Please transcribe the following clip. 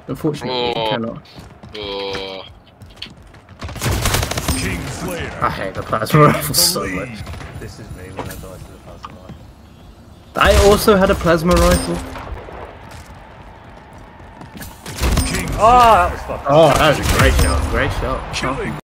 Unfortunately, you cannot. I hate the plasma rifle so much. This is me when I die to the plasma rifle. I also had a plasma rifle. Oh, that was fucking. Oh, that was a great shot. Great shot.